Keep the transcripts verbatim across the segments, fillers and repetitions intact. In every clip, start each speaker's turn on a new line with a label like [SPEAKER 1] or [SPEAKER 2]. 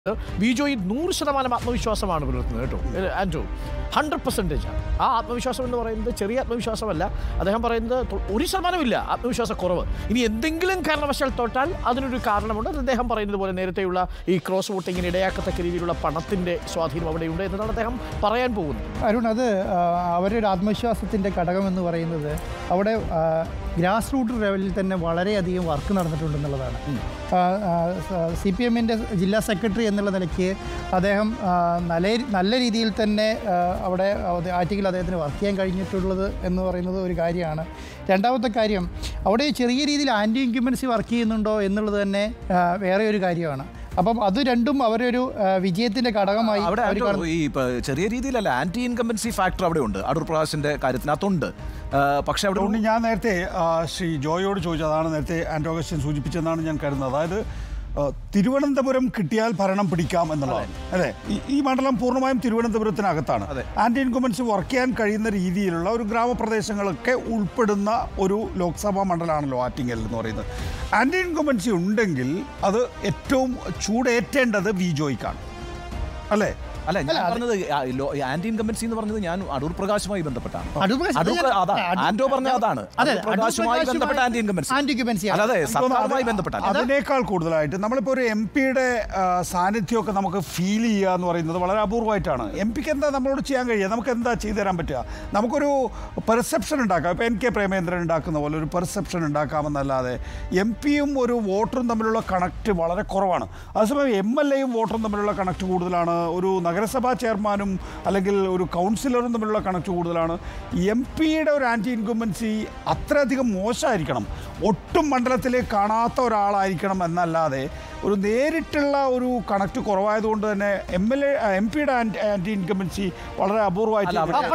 [SPEAKER 1] ബിജോയി നൂറ് ശതമാനം ആത്മവിശ്വാസമാണ് പുലർത്തുന്നത് കേട്ടോ. ആൻഡ്രൂ ഹൺഡ്രഡ് പെർസെൻറ്റേജ് ആണ്. ആ ആത്മവിശ്വാസം എന്ന് പറയുന്നത് ചെറിയ ആത്മവിശ്വാസമല്ല. അദ്ദേഹം പറയുന്നത് ഒരു ശതമാനമില്ല ആത്മവിശ്വാസ കുറവ്. ഇനി എന്തെങ്കിലും കാരണവശാൽ തോറ്റാൽ അതിനൊരു കാരണമുണ്ട്. അദ്ദേഹം പറയുന്നത് പോലെ നേരത്തെയുള്ള ഈ ക്രോസ് വോട്ടിങ്ങിന് ഇടയാക്കത്തക്ക രീതിയിലുള്ള പണത്തിൻ്റെ സ്വാധീനം അവിടെയുണ്ട് എന്നതാണ് അദ്ദേഹം പറയാൻ പോകുന്നത്.
[SPEAKER 2] അരുൺ, അത് അവരുടെ ആത്മവിശ്വാസത്തിൻ്റെ ഘടകം എന്ന് പറയുന്നത് അവിടെ ഗ്രാസ് റൂട്ട് ലെവലിൽ തന്നെ വളരെയധികം വർക്ക് നടന്നിട്ടുണ്ടെന്നുള്ളതാണ്. സി പി എമ്മിൻ്റെ ജില്ലാ സെക്രട്ടറി എന്നുള്ള നിലയ്ക്ക് അദ്ദേഹം നല്ല നല്ല രീതിയിൽ തന്നെ അവിടെ ആറ്റിങ്ങിൽ അദ്ദേഹത്തിന് വർക്ക് ചെയ്യാൻ കഴിഞ്ഞിട്ടുള്ളത് എന്ന് പറയുന്നത് ഒരു കാര്യമാണ്. രണ്ടാമത്തെ കാര്യം, അവിടെ ചെറിയ രീതിയിൽ ആൻറ്റി ഇൻക്യുമ്പൻസി വർക്ക് ചെയ്യുന്നുണ്ടോ എന്നുള്ളത് തന്നെ വേറെ ഒരു കാര്യമാണ്. അപ്പം അത് രണ്ടും അവരൊരു വിജയത്തിന്റെ ഘടകമായി
[SPEAKER 3] അവിടെ ഈ ചെറിയ രീതിയിലല്ല ആന്റി ഇൻകംബൻസി ഫാക്ടർ അവിടെ ഉണ്ട്. അടൂർ പ്രകാശിന്റെ കാര്യത്തിനകത്തുണ്ട്. പക്ഷെ അവിടെ
[SPEAKER 4] ഞാൻ നേരത്തെ ശ്രീ ജോയോട് ചോദിച്ചതാണ്, നേരത്തെ ആൻഡ്രൂ അഗസ്റ്റിൻ സൂചിപ്പിച്ചെന്നാണ് ഞാൻ കരുതുന്നത്. അതായത് തിരുവനന്തപുരം കിട്ടിയാൽ ഭരണം പിടിക്കാം എന്നുള്ളതാണ് അല്ലേ. ഈ മണ്ഡലം പൂർണ്ണമായും തിരുവനന്തപുരത്തിനകത്താണ്. ആന്റി ഇൻകംബൻസി വർക്ക് ചെയ്യാൻ കഴിയുന്ന രീതിയിലുള്ള ഒരു ഗ്രാമപ്രദേശങ്ങളൊക്കെ ഉൾപ്പെടുന്ന ഒരു ലോക്സഭാ മണ്ഡലമാണല്ലോ ആറ്റിങ്ങൽ എന്ന് പറയുന്നത്. ആന്റി ഇൻകംബൻസി ഉണ്ടെങ്കിൽ അത് ഏറ്റവും ചൂടേറ്റേണ്ടത് വി ജോയ്ക്കാണ് അല്ലേ.
[SPEAKER 3] അല്ല, ഞാൻ പറഞ്ഞത് ആന്റി ഇൻകംബൻസി എന്ന് പറഞ്ഞത് ഞാൻ അടൂർ പ്രകാശുമായി ബന്ധപ്പെട്ടാണ്. ആൻഡ്രോ പറഞ്ഞ അതാണ് പ്രകാശുമായി ബന്ധപ്പെട്ട ആന്റി ഇൻകംബൻസി, അല്ലാതെ സർക്കാരുമായി ബന്ധപ്പെട്ട.
[SPEAKER 4] അതിനേക്കാൾ കൂടുതലായിട്ട് നമ്മളിപ്പോൾ ഒരു എം പിയുടെ സാന്നിധ്യമൊക്കെ നമുക്ക് ഫീൽ ചെയ്യുക എന്ന് പറയുന്നത് വളരെ അപൂർവമായിട്ടാണ്. എം പിക്ക് എന്താ നമ്മളോട് ചെയ്യാൻ കഴിയുക? നമുക്ക് എന്താ ചെയ്തു തരാൻ പറ്റുക? നമുക്കൊരു പെർസെപ്ഷൻ ഉണ്ടാക്കാം. ഇപ്പോൾ എൻ കെ പ്രേമേന്ദ്രൻ ഉണ്ടാക്കുന്ന പോലെ ഒരു പെർസെപ്ഷൻ ഉണ്ടാക്കാമെന്നല്ലാതെ എം പിയും ഒരു വോട്ടറും തമ്മിലുള്ള കണക്ട് വളരെ കുറവാണ്. അതേസമയം എം എൽ എയും വോട്ടറും തമ്മിലുള്ള കണക്ട് കൂടുതലാണ്. ഒരു നഗരസഭാ ചെയർമാനും അല്ലെങ്കിൽ ഒരു കൗൺസിലറും തമ്മിലുള്ള കണക്ട് കൂടുതലാണ്. എം പിയുടെ ഒരു ആൻറ്റി ഇൻകംബൻസി അത്രയധികം മോശമായിരിക്കണം, ഒട്ടും മണ്ഡലത്തിൽ കാണാത്ത ഒരാളായിരിക്കണം എന്നല്ലാതെ ഒരു നേരിട്ടുള്ള ഒരു കണക്ട് കുറവായതുകൊണ്ട് തന്നെ എം എൽ എ എം പിയുടെ ആൻറ്റി ഇൻകംബൻസി വളരെ അപൂർവമായിട്ട്.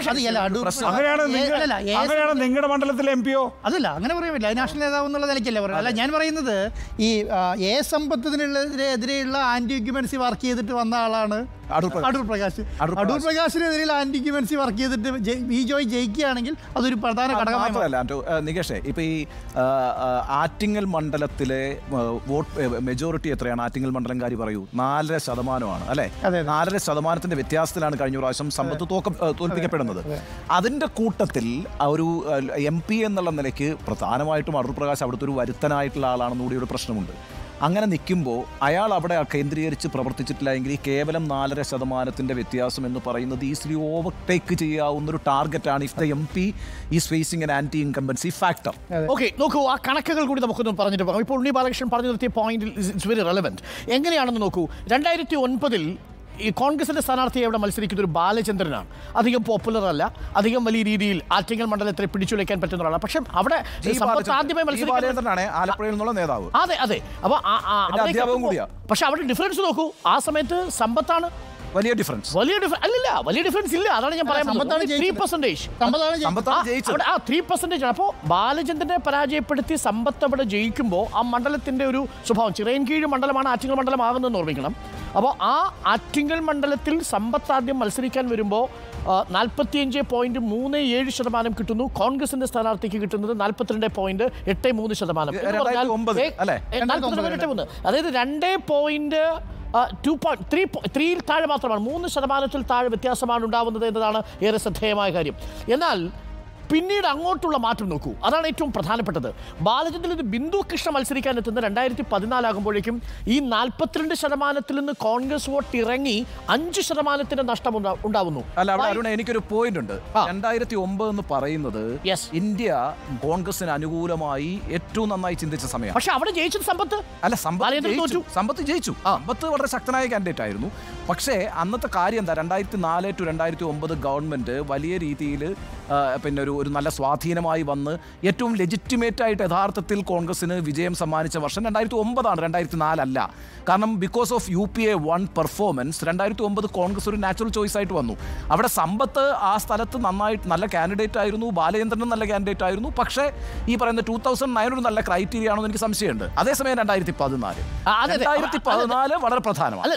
[SPEAKER 4] അങ്ങനെയാണ് നിങ്ങളുടെ മണ്ഡലത്തിലെ എം പിയോ?
[SPEAKER 2] അതല്ല, അങ്ങനെ പറയാൻ പറ്റില്ല. നാഷണൽ നേതാവ് എന്നുള്ള നിലയ്ക്കല്ല പറയുന്നത്. അല്ല, ഞാൻ പറയുന്നത് ഈ എ സമ്പത്തിനെതിരെയുള്ള ആൻറ്റി ഇൻകംബൻസി വർക്ക് ചെയ്തിട്ട് വന്ന ആളാണ് അടൂർ പ്രകാശ്. അടൂർ പ്രകാശിനെതിരെ ആന്റി ഇൻകംബൻസി വർക്ക് ചെയ്തിട്ട് ബി ജോയ് ജയിക്കുകയാണെങ്കിൽ അതൊരു പ്രധാന ഘടകമല്ല.
[SPEAKER 3] നികേഷേ, ഇപ്പൊ ഈ ആറ്റിങ്ങൽ മണ്ഡലത്തിലെ വോട്ട് മെജോറിറ്റി എത്രയാണ്? ആറ്റിങ്ങൽ മണ്ഡലംകാരി പറയൂ. നാലര ശതമാനമാണ് അല്ലെ. നാലര ശതമാനത്തിന്റെ വ്യത്യാസത്തിലാണ് കഴിഞ്ഞ പ്രാവശ്യം സമ്പത്ത് തോൽപ്പിക്കപ്പെടുന്നത്. അതിന്റെ കൂട്ടത്തിൽ ഒരു എം പി എന്നുള്ള നിലയ്ക്ക് പ്രധാനമായിട്ടും അടൂർ പ്രകാശ് അവിടുത്തെ ഒരു വരുത്തനായിട്ടുള്ള ആളാണെന്ന് കൂടി ഒരു പ്രശ്നമുണ്ട്. അങ്ങനെ നിൽക്കുമ്പോൾ അയാൾ അവിടെ കേന്ദ്രീകരിച്ച് പ്രവർത്തിച്ചിട്ടില്ല എങ്കിൽ ഈ കേവലം നാലര ശതമാനത്തിൻ്റെ വ്യത്യാസം എന്ന് പറയുന്നത് ഈസിലി ഓവർടേക്ക് ചെയ്യാവുന്ന ഒരു ടാർഗറ്റാണ് if the M P is facing an anti incumbency factor.
[SPEAKER 1] Okay, നോക്കൂ, ആ കണക്കുകൾ കൂടി നമുക്കൊന്ന് പറഞ്ഞിട്ട് പോകാം. ഇപ്പോൾ ഉണ്ണി ബാലകൃഷ്ണൻ പറഞ്ഞു നിർത്തിയ പോയിന്റ് ഇറ്റ്സ് വെരി റെലവൻറ്റ്. എങ്ങനെയാണെന്ന് നോക്കൂ. രണ്ടായിരത്തി ഒൻപതിൽ ഈ കോൺഗ്രസിന്റെ സ്ഥാനാർത്ഥിയെ അവിടെ മത്സരിക്കുന്ന ഒരു ബാലചന്ദ്രനാണ്. അധികം പോപ്പുലർ അല്ല, അധികം വലിയ രീതിയിൽ ആറ്റിങ്ങൽ മണ്ഡലത്തെ പിടിച്ചുലയ്ക്കാൻ പറ്റുന്ന ഒരാളാണ്. പക്ഷെ അവിടെ ആദ്യമായി മത്സരിക്കുന്നതാണ്
[SPEAKER 3] ആലപ്പുഴയിൽ നിന്നുള്ള നേതാവ്.
[SPEAKER 1] അതെ അതെ. അപ്പോൾ പക്ഷെ അവിടെ ഡിഫറൻസ് നോക്കൂ. ആ സമയത്ത് സമ്പത്താണ്
[SPEAKER 3] വലിയ ഡിഫറൻസ്.
[SPEAKER 1] വലിയ ഡിഫറൻസ് അല്ലല്ല, വലിയ ഡിഫറൻസ് ഇല്ല. അതാണ് ഞാൻ പറയുന്നത്. ത്രീ പെർസെന്റേജ് ആ ത്രീ പെർസെന്റേജ് ആണ്. അപ്പോൾ ബാലചന്ദ്രനെ പരാജയപ്പെടുത്തി സമ്പത്ത് അവിടെ ജയിക്കുമ്പോൾ ആ മണ്ഡലത്തിന്റെ ഒരു സ്വഭാവം, ചിറയൻകീഴ് മണ്ഡലമാണ് ആറ്റിങ്ങൽ മണ്ഡലം ആകുന്നതെന്ന് ഓർമ്മിക്കണം. അപ്പോൾ ആ ആറ്റിങ്ങൽ മണ്ഡലത്തിൽ സമ്പത്ത് ആദ്യം മത്സരിക്കാൻ വരുമ്പോൾ നാൽപ്പത്തിയഞ്ച് പോയിന്റ് മൂന്ന് ഏഴ് ശതമാനം കിട്ടുന്നു. കോൺഗ്രസിന്റെ സ്ഥാനാർത്ഥിക്ക് കിട്ടുന്നത് നാൽപ്പത്തിരണ്ട് പോയിന്റ് എട്ട് മൂന്ന് ശതമാനം. അതായത് രണ്ട് പോയിന്റ് ടു പോയിന്റ് ത്രീ ത്രീയിൽ താഴെ മാത്രമാണ്, മൂന്ന് ശതമാനത്തിൽ താഴെ വ്യത്യാസമാണ് ഉണ്ടാവുന്നത് എന്നതാണ് ഏറെ ശ്രദ്ധേയമായ കാര്യം. എന്നാൽ പിന്നീട് അങ്ങോട്ടുള്ള മാറ്റം നോക്കൂ. അതാണ് ഏറ്റവും പ്രധാനപ്പെട്ടത്. ബാലചന്ദ്രൻ ഇത് ബിന്ദു കൃഷ്ണ മത്സരിക്കാൻ എത്തുന്ന രണ്ടായിരത്തി പതിനാലാകുമ്പോഴേക്കും ഈ നാൽപ്പത്തിരണ്ട് ശതമാനത്തിൽ നിന്ന് കോൺഗ്രസ് വോട്ട് ഇറങ്ങി അഞ്ച് ശതമാനത്തിന്റെ നഷ്ടം ഉണ്ടാവുന്നു.
[SPEAKER 3] അല്ല, അവിടെ അരുണ എനിക്കൊരു പോയിന്റ് ഉണ്ട്. രണ്ടായിരത്തി ഒമ്പത് എന്ന് പറയുന്നത് ഇന്ത്യ കോൺഗ്രസിന് അനുകൂലമായി ഏറ്റവും നന്നായി ചിന്തിച്ച സമയം.
[SPEAKER 1] പക്ഷെ അവിടെ ജയിച്ചത് സമ്പത്ത്
[SPEAKER 3] അല്ല, സമ്പത്ത് ജയിച്ചു. സമ്പത്ത് വളരെ ശക്തനായ കാൻഡിഡേറ്റ് ആയിരുന്നു. പക്ഷേ അന്നത്തെ കാര്യം എന്താ, രണ്ടായിരത്തി നാല് ടു രണ്ടായിരത്തി ഒമ്പത് ഗവൺമെന്റ് വലിയ രീതിയിൽ പിന്നെ ഒരു ഒരു നല്ല സ്വാധീനമായി വന്ന് ഏറ്റവും ലെജിറ്റിമേറ്റ് ആയിട്ട് യഥാർത്ഥത്തിൽ കോൺഗ്രസിന് വിജയം സമ്മാനിച്ച വർഷം രണ്ടായിരത്തി ഒമ്പതാണ്, രണ്ടായിരത്തി നാലല്ല. കാരണം because of U P A one performance രണ്ടായിരത്തി ഒമ്പത് കോൺഗ്രസ് ഒരു നാച്ചുറൽ ചോയ്സ് ആയിട്ട് വന്നു. അവിടെ സമ്പത്ത് ആ സ്ഥലത്ത് നന്നായിട്ട് നല്ല കാൻഡിഡേറ്റ് ആയിരുന്നു, ബാലചന്ദ്രനും നല്ല കാൻഡിഡേറ്റ് ആയിരുന്നു. പക്ഷേ ഈ പറയുന്ന ടൂ തൗസൻഡ് നയൻ ഒരു നല്ല ക്രൈറ്റീരിയ ആണെന്ന് എനിക്ക് സംശയമുണ്ട്. അതേസമയം രണ്ടായിരത്തി പതിനാല് രണ്ടായിരത്തി പതിനാല് വളരെ പ്രധാനമാണ്.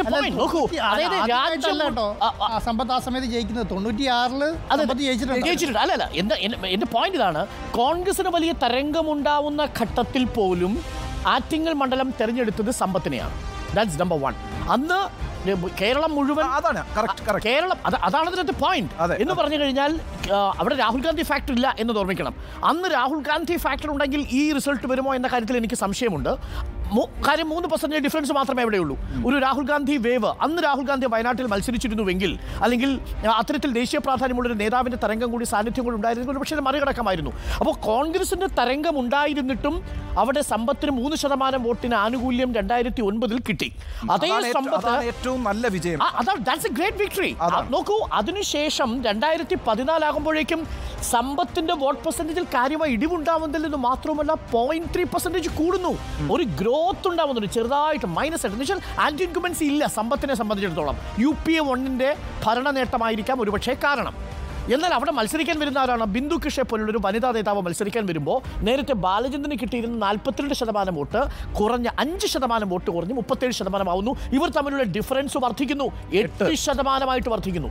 [SPEAKER 2] സമ്പത്ത് ആ സമയത്ത് ജയിക്കുന്നത് തൊണ്ണൂറ്റിയാറില്
[SPEAKER 1] ജയിച്ചിട്ടുണ്ട്. അല്ലല്ല, എന്റെ പോയിന്റ് ഇതാണ്. കോൺഗ്രസിന് വലിയ തരംഗമുണ്ടാവുന്ന ഘട്ടത്തിൽ പോലും ആറ്റിങ്ങൽ മണ്ഡലം തെരഞ്ഞെടുത്തത് സമ്പത്തിനെയാണ്. That's number one. അന്ന് കേരളം മുഴുവൻ
[SPEAKER 3] അതാണ്
[SPEAKER 1] കേരളം അതാണ് അതിനകത്ത് പോയിന്റ് എന്ന് പറഞ്ഞു കഴിഞ്ഞാൽ അവിടെ രാഹുൽ ഗാന്ധി ഫാക്ടർ ഇല്ല എന്ന് ഓർമ്മിക്കണം. അന്ന് രാഹുൽ ഗാന്ധി ഫാക്ടർ ഉണ്ടെങ്കിൽ ഈ റിസൾട്ട് വരുമോ എന്ന കാര്യത്തിൽ എനിക്ക് സംശയമുണ്ട്. കാര്യം മൂന്ന് പെർസെൻറ്റേജ് ഡിഫറൻസ് മാത്രമേ എവിടെയുള്ളൂ. ഒരു രാഹുൽ ഗാന്ധി വേവ് അന്ന് രാഹുൽ ഗാന്ധി വയനാട്ടിൽ മത്സരിച്ചിരുന്നുവെങ്കിൽ അല്ലെങ്കിൽ അത്തരത്തിൽ ദേശീയ പ്രാധാന്യമുള്ളൊരു നേതാവിൻ്റെ തരംഗം കൂടി സാന്നിധ്യം കൂടി ഉണ്ടായിരുന്നെങ്കിൽ പക്ഷേ മറികടക്കമായിരുന്നു. അപ്പോൾ കോൺഗ്രസിൻ്റെ തരംഗം ഉണ്ടായിരുന്നിട്ടും അവിടെ സമ്പത്തിന് മൂന്ന് ശതമാനം വോട്ടിന് ആനുകൂല്യം രണ്ടായിരത്തി ഒൻപതിൽ കിട്ടി. അതേ സമ്പത്ത്
[SPEAKER 3] ഏറ്റവും നല്ല വിജയം.
[SPEAKER 1] അതാണ് ദാറ്റ്സ് എ ഗ്രേറ്റ് വിക്ടറി. നോക്കൂ, അതിനുശേഷം രണ്ടായിരത്തി പതിനാലാകുമ്പോഴേക്കും സമ്പത്തിന്റെ വോട്ട് പെർസെൻറ്റേജിൽ കാര്യമായി ഇടിവുണ്ടാവുന്നതിൽ നിന്ന് മാത്രമല്ല പോയിന്റ് ത്രീ പെർസെൻറ്റേജ് കൂടുന്നു. ഒരു ഗ്രോത്ത് ഉണ്ടാവുന്നുണ്ട് ചെറുതായിട്ട് മൈനസ് ആയിട്ട്. എന്നുവെച്ചാൽ ആന്റി ഇൻകുംബൻസി ഇല്ല സമ്പത്തിനെ സംബന്ധിച്ചിടത്തോളം. യു പി എ വണ്ണിന്റെ ഭരണ നേട്ടമായിരിക്കാം ഒരുപക്ഷെ കാരണം. എന്നാൽ അവിടെ മത്സരിക്കാൻ വരുന്ന ആരാണ്? ബിന്ദു കിഷെ പോലുള്ളൊരു വനിതാ നേതാവ് മത്സരിക്കാൻ വരുമ്പോൾ നേരത്തെ ബാലചന്ദ്രന് കിട്ടിയിരുന്ന നാൽപ്പത്തിരണ്ട് ശതമാനം വോട്ട് കുറഞ്ഞ അഞ്ച് ശതമാനം വോട്ട് കുറഞ്ഞ് മുപ്പത്തേഴ് ശതമാനമാവുന്നു. ഇവർ തമ്മിലുള്ള ഡിഫറൻസ് വർദ്ധിക്കുന്നു, എട്ട് ശതമാനമായിട്ട് വർദ്ധിക്കുന്നു.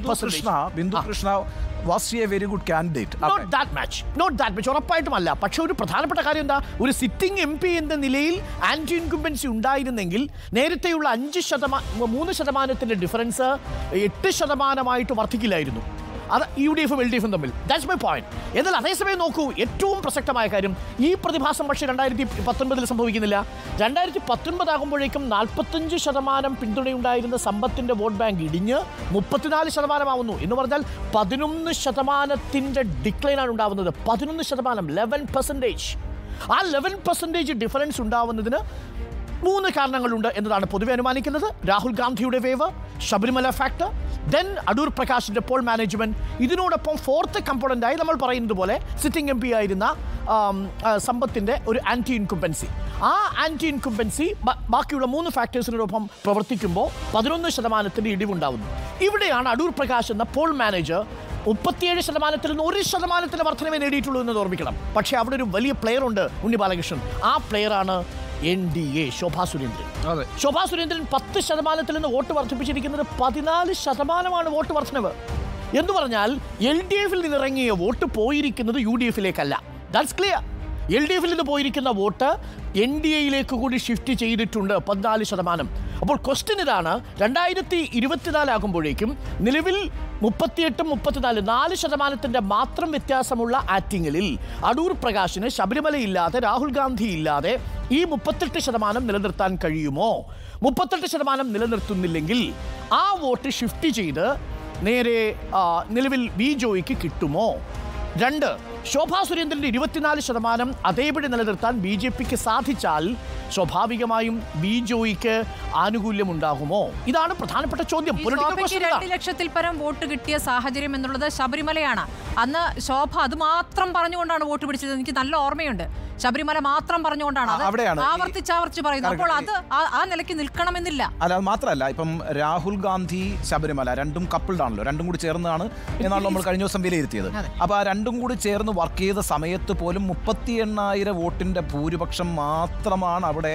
[SPEAKER 3] Bindu Krishna was a very good candidate.
[SPEAKER 1] Not that much not that much ഉറപ്പായിട്ടുമല്ല. പക്ഷേ ഒരു പ്രധാനപ്പെട്ട കാര്യം എന്താ, ഒരു സിറ്റിംഗ് എം പി എന്ന നിലയിൽ ആന്റി ഇൻകുംബൻസി ഉണ്ടായിരുന്നെങ്കിൽ നേരത്തെയുള്ള അഞ്ച് ശതമാനം മൂന്ന് ശതമാനത്തിന്റെ ഡിഫറൻസ് എട്ട് ശതമാനമായിട്ട് വർദ്ധിക്കില്ലായിരുന്നു. അത് യു ഡി എഫും എൽ ഡി എഫും തമ്മിൽ. That's my point. എന്നാൽ അതേസമയം നോക്കൂ, ഏറ്റവും പ്രസക്തമായ കാര്യം ഈ പ്രതിഭാസം പക്ഷേ രണ്ടായിരത്തി പത്തൊൻപതിൽ സംഭവിക്കുന്നില്ല. രണ്ടായിരത്തി പത്തൊൻപതാകുമ്പോഴേക്കും നാൽപ്പത്തഞ്ച് ശതമാനം പിന്തുണയുണ്ടായിരുന്ന സമ്പത്തിന്റെ വോട്ട് ബാങ്ക് ഇടിഞ്ഞ് മുപ്പത്തിനാല് ശതമാനമാവുന്നു. എന്ന് പറഞ്ഞാൽ പതിനൊന്ന് ശതമാനത്തിന്റെ ഡിക്ലൈനാണ് ഉണ്ടാവുന്നത്. പതിനൊന്ന് ശതമാനം ലെവൻ പെർസെൻറ്റേജ്. ആ ലെവൻ പെർസെൻറ്റേജ് ഡിഫറൻസ് ഉണ്ടാവുന്നതിന് മൂന്ന് കാരണങ്ങളുണ്ട് എന്നതാണ് പൊതുവെ അനുമാനിക്കുന്നത്. രാഹുൽ ഗാന്ധിയുടെ wave, Sabarimala factor, then Adoor പ്രകാശിന്റെ പോൾ മാനേജ്മെന്റ്. ഇതിനോടൊപ്പം ഫോർത്ത് കമ്പോണന്റായി നമ്മൾ പറയുന്നത് പോലെ സിറ്റിംഗ് എം പി ആയിരുന്ന സമ്പത്തിന്റെ ഒരു ആന്റി ഇൻകുംബൻസി. ആ ആന്റി ഇൻകുംബൻസി ബാക്കിയുള്ള മൂന്ന് ഫാക്ടേഴ്സിനോടൊപ്പം പ്രവർത്തിക്കുമ്പോൾ പതിനൊന്ന് ശതമാനത്തിന്റെ ഇടിവുണ്ടാവുന്നു. ഇവിടെയാണ് അടൂർ പ്രകാശ് എന്ന പോൾ മാനേജർ മുപ്പത്തിയേഴ് ശതമാനത്തിൽ നിന്ന് ഒരു ശതമാനത്തിന്റെ വർധനവേ നേടിയിട്ടുള്ളൂ എന്ന് ഓർമ്മിക്കണം. പക്ഷേ അവിടെ ഒരു വലിയ പ്ലെയർ ഉണ്ട്, ഉണ്ണി ബാലകൃഷ്ണൻ. ആ പ്ലെയറാണ് N D A, Sobha Surendran. Sobha Surendran പത്ത് ശതമാനത്തിൽ നിന്ന് വോട്ട് വർദ്ധിപ്പിച്ചിരിക്കുന്നത് പതിനാല് ശതമാനമാണ് വോട്ട് വർധനവ്. എന്ന് പറഞ്ഞാൽ എൽ ഡി എഫിൽ നിന്നിറങ്ങിയ വോട്ട് പോയിരിക്കുന്നത് യു ഡി എഫിലേക്കല്ല. That's clear. എൽ ഡി എഫിൽ നിന്ന് പോയിരിക്കുന്ന വോട്ട് എൻ ഡി എയിലേക്ക് കൂടി ഷിഫ്റ്റ് ചെയ്തിട്ടുണ്ട്, പതിനാല് ശതമാനം. അപ്പോൾ ക്വസ്റ്റ്യൻ ഇതാണ്, രണ്ടായിരത്തി ഇരുപത്തിനാലാകുമ്പോഴേക്കും നിലവിൽ മുപ്പത്തിയെട്ടും മുപ്പത്തിനാല് നാല് ശതമാനത്തിൻ്റെ മാത്രം വ്യത്യാസമുള്ള ആറ്റിങ്ങലിൽ അടൂർ പ്രകാശിന് ശബരിമലയില്ലാതെ രാഹുൽ ഗാന്ധി ഇല്ലാതെ ഈ മുപ്പത്തെട്ട് ശതമാനം നിലനിർത്താൻ കഴിയുമോ? മുപ്പത്തെട്ട് ശതമാനം നിലനിർത്തുന്നില്ലെങ്കിൽ ആ വോട്ട് ഷിഫ്റ്റ് ചെയ്ത് നേരെ നിലവിൽ ബി ജോയിക്ക് കിട്ടുമോ? രണ്ട്, ശോഭാ സുരേന്ദ്രൻ്റെ ഇരുപത്തിനാല് ശതമാനം അതേപടി നിലനിർത്താൻ ബി ജെ പിക്ക് സാധിച്ചാൽ സ്വാഭാവികമായും ബി ജോയിക്ക് ആനുകൂല്യമുണ്ടാകുമോ? ഇതാണ് പ്രധാനപ്പെട്ട ചോദ്യം.
[SPEAKER 5] രണ്ട് ലക്ഷത്തിൽ പരം വോട്ട് കിട്ടിയ സാഹചര്യം എന്നുള്ളത് ശബരിമലയാണ്. അന്ന് ശോഭ അത് മാത്രം പറഞ്ഞുകൊണ്ടാണ് വോട്ട് പിടിച്ചത്. എനിക്ക് നല്ല ഓർമ്മയുണ്ട്. ശബരിമല മാത്രം പറഞ്ഞുകൊണ്ടാണ് ആവർത്തിച്ചാവർത്തിച്ച് പറയുന്നത്. അപ്പോൾ അത് ആ നിലയ്ക്ക് നിൽക്കണമെന്നില്ല.
[SPEAKER 3] അല്ല, അത് മാത്രമല്ല, ഇപ്പം രാഹുൽ ഗാന്ധി ശബരിമല രണ്ടും കപ്പിൾഡ് ആണല്ലോ, രണ്ടും കൂടി ചേർന്നാണ് എന്നാണ് നമ്മൾ കഴിഞ്ഞ ദിവസം വിലയിരുത്തിയത്. അപ്പോൾ ആ രണ്ടും കൂടി ചേർന്ന് വർക്ക് ചെയ്ത സമയത്ത് പോലും മുപ്പത്തി എണ്ണായിരം വോട്ടിന്റെ ഭൂരിപക്ഷം മാത്രമാണ് അവിടെ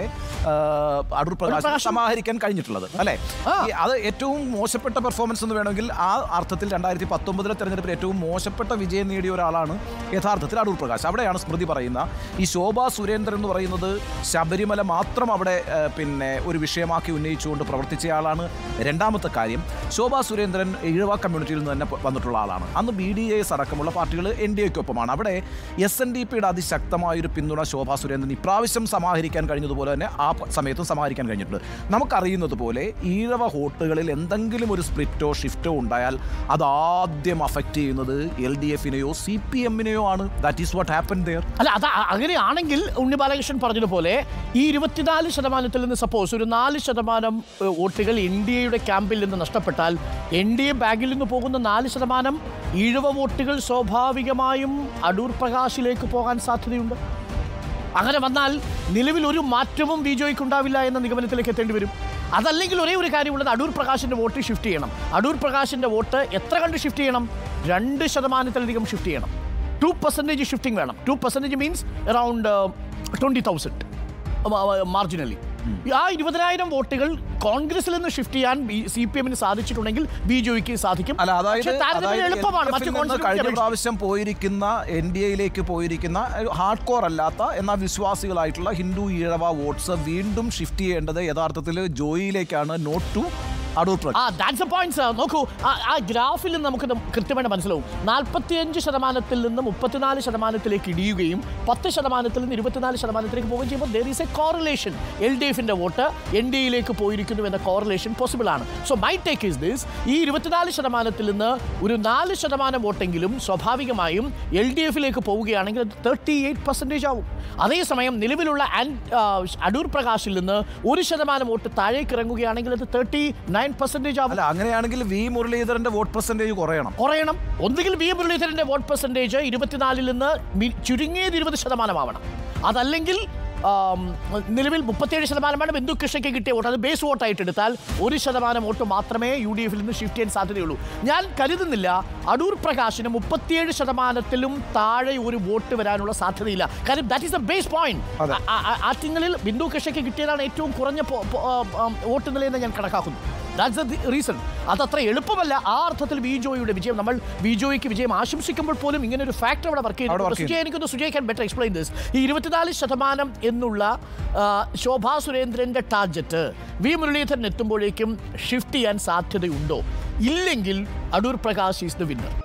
[SPEAKER 3] അടൂർ പ്രകാശ് സമാഹരിക്കാൻ കഴിഞ്ഞിട്ടുള്ളത്, അല്ലേ? അത് ഏറ്റവും മോശപ്പെട്ട പെർഫോമൻസ് എന്ന് വേണമെങ്കിൽ ആ അർത്ഥത്തിൽ രണ്ടായിരത്തി പത്തൊമ്പതിലെ തെരഞ്ഞെടുപ്പിൽ ഏറ്റവും മോശപ്പെട്ട വിജയം നേടിയ ഒരാളാണ് യഥാർത്ഥത്തിൽ അടൂർ പ്രകാശ്. അവിടെയാണ് സ്മൃതി പറയുന്ന ഈ ശോഭാ സുരേന്ദ്രൻ എന്ന് പറയുന്നത് ശബരിമല മാത്രം അവിടെ പിന്നെ ഒരു വിഷയമാക്കി ഉന്നയിച്ചുകൊണ്ട് പ്രവർത്തിച്ചയാളാണ്. രണ്ടാമത്തെ കാര്യം, ശോഭാ സുരേന്ദ്രൻ ഈഴവ കമ്മ്യൂണിറ്റിയിൽ നിന്ന് തന്നെ വന്നിട്ടുള്ള ആളാണ്. അന്ന് ബി ഡി എസ് അടക്കമുള്ള പാർട്ടികൾ എൻ ഡി എക്കൊപ്പമാണ്. അവിടെ എസ് എൻ ഡി പിയുടെ അതിശക്തമായൊരു പിന്തുണ ശോഭാ സുരേന്ദ്രൻ ഇപ്രാവശ്യം സമാഹരിക്കാൻ കഴിഞ്ഞതുപോലെ തന്നെ ആ സമയത്തും സമാഹരിക്കാൻ കഴിഞ്ഞിട്ടുണ്ട്. നമുക്കറിയുന്നത് പോലെ ഈഴവ വോട്ടുകളിൽ എന്തെങ്കിലും ഒരു സ്പ്ലിറ്റോ ഷിഫ്റ്റോ ഉണ്ടായാൽ അത് ആദ്യം അഫക്റ്റ് ചെയ്യുന്നത് എൽ ഡി എഫിനെയോ സി പി എമ്മിനെയോ ആണ്. That is what happen there.
[SPEAKER 1] അല്ല, അത് അങ്ങനെയാണെങ്കിൽ ഉണ്ണി ബാലകൃഷ്ണൻ പറഞ്ഞതുപോലെ ഈ ഇരുപത്തിനാല് ശതമാനത്തിൽ നിന്ന് സപ്പോസ് ഒരു നാല് ശതമാനം വോട്ടുകൾ എൻ ഡി എയുടെ ക്യാമ്പിൽ നിന്ന് നഷ്ടപ്പെട്ടാൽ എൻ ഡി എ ബാഗിൽ നിന്ന് പോകുന്ന നാല് ശതമാനം ഈഴവ വോട്ടുകൾ സ്വാഭാവികമായും അടൂർ പ്രകാശിലേക്ക് പോകാൻ സാധ്യതയുണ്ട്. അങ്ങനെ വന്നാൽ നിലവിൽ ഒരു മാറ്റവും ബി ജോയ്ക്ക് ഉണ്ടാവില്ല എന്ന നിഗമനത്തിലേക്ക് എത്തേണ്ടി വരും. അതല്ലെങ്കിൽ ഒരേ ഒരു കാര്യമുള്ളത്, അടൂർ പ്രകാശിൻ്റെ വോട്ട് ഷിഫ്റ്റ് ചെയ്യണം. അടൂർ പ്രകാശിൻ്റെ വോട്ട് എത്ര കണ്ട് ഷിഫ്റ്റ് ചെയ്യണം? രണ്ട് ശതമാനത്തിലധികം ഷിഫ്റ്റ് ചെയ്യണം. ടു പെർസെൻറ്റേജ് ഷിഫ്റ്റിംഗ് വേണം. Two percentage means around twenty thousand marginally. ആ ഇരുപതിനായിരം വോട്ടുകൾ കോൺഗ്രസിൽ നിന്ന് ഷിഫ്റ്റ് ചെയ്യാൻ സി പി എമ്മിന് സാധിച്ചിട്ടുണ്ടെങ്കിൽ ബി ജെ പിക്ക് സാധിക്കും.
[SPEAKER 3] അല്ല, അതായത്
[SPEAKER 1] എളുപ്പമാണ്.
[SPEAKER 3] കഴിഞ്ഞ പ്രാവശ്യം പോയിരിക്കുന്ന എൻ ഡി എയിലേക്ക് പോയിരിക്കുന്ന ഹാർഡ് കോർ അല്ലാത്ത എന്നാൽ വിശ്വാസികളായിട്ടുള്ള ഹിന്ദു ഈഴവ വോട്ട്സ് വീണ്ടും ഷിഫ്റ്റ് ചെയ്യേണ്ടത് യഥാർത്ഥത്തിൽ ജോയിയിലേക്കാണ്, നോട്ട് ടു അടൂർ പ്രകാശ്.
[SPEAKER 1] നോക്കൂ, ആ ഗ്രാഫിൽ നിന്ന് നമുക്ക് കൃത്യമായിട്ട് മനസ്സിലാവും. നാൽപ്പത്തിയഞ്ച് ശതമാനത്തിൽ നിന്ന് മുപ്പത്തിനാല് ശതമാനത്തിലേക്ക് ഇടിയുകയും പത്ത് ശതമാനത്തിൽ നിന്ന് ഇരുപത്തിനാല് ശതമാനത്തിലേക്ക് പോവുകയും ചെയ്യുമ്പോൾ there is a correlation. L D എഫിന്റെ വോട്ട് എൻ ഡി എയിലേക്ക് പോയിരിക്കുന്നു എന്ന കോറിലേഷൻ പോസിബിൾ ആണ്. So my take is this: ഈ ഇരുപത്തിനാല് ശതമാനത്തിൽ നിന്ന് ഒരു നാല് ശതമാനം വോട്ടെങ്കിലും സ്വാഭാവികമായും എൽ ഡി എഫിലേക്ക് പോവുകയാണെങ്കിൽ അത് തേർട്ടി എയ്റ്റ് പെർസെൻറ്റേജ് ആവും. അതേസമയം നിലവിലുള്ള അടൂർ പ്രകാശിൽ നിന്ന് ഒരു ശതമാനം വോട്ട് താഴേക്ക് ഇറങ്ങുകയാണെങ്കിൽ അത് തേർട്ടി നയൻ പെർസെൻറ്റേജ് ആവും.
[SPEAKER 3] അങ്ങനെയാണെങ്കിൽ വി മുരളീധരന്റെ വോട്ട് പെർസെൻറ്റേജ് കുറയണം
[SPEAKER 1] കുറയണം ഒന്നുകിൽ വി മുരളീധരന്റെ വോട്ട് പെർസെൻറ്റേജ് ഇരുപത്തിനാലിൽ നിന്ന് ചുരുങ്ങിയത് ഇരുപത് ശതമാനമാവണം. അതല്ലെങ്കിൽ നിലവിൽ മുപ്പത്തിയേഴ് ശതമാനമാണ് ബിന്ദു കൃഷ്ണയ്ക്ക് കിട്ടിയ വോട്ട്. അത് ബേസ് വോട്ടായിട്ട് എടുത്താൽ ഒരു ശതമാനം വോട്ട് മാത്രമേ യു ഡി എഫിൽ നിന്ന് ഷിഫ്റ്റ് ചെയ്യാൻ സാധ്യതയുള്ളൂ. ഞാൻ കരുതുന്നില്ല അടൂർ പ്രകാശിന് മുപ്പത്തിയേഴ് ശതമാനത്തിലും താഴെ ഒരു വോട്ട് വരാനുള്ള സാധ്യതയില്ല. കാര്യം that is the base point. ആറ്റിങ്ങലിൽ ബിന്ദു കൃഷ്ണയ്ക്ക് കിട്ടിയതാണ് ഏറ്റവും കുറഞ്ഞ വോട്ട് നിലയെന്ന് ഞാൻ കണക്കാക്കുന്നു. That's the reason. അതത്ര എളുപ്പമല്ല. ആ അർത്ഥത്തിൽ ബി ജോയുടെ വിജയം, നമ്മൾ ബി ജോയ്ക്ക് വിജയം ആശംസിക്കുമ്പോൾ പോലും ഇങ്ങനെ ഒരു ഫാക്ടർ അവിടെ വർക്ക് ചെയ്യുന്നു. സുജയ്, എനിക്കൊന്ന് Sujay can better explain this. ഈ ഇരുപത്തിനാല് ശതമാനം എന്നുള്ള ശോഭാ സുരേന്ദ്രന്റെ ടാർജറ്റ് വി മുരളീധരൻ എത്തുമ്പോഴേക്കും ഷിഫ്റ്റ് ചെയ്യാൻ സാധ്യതയുണ്ടോ? ഇല്ലെങ്കിൽ Adoor Prakash is the winner.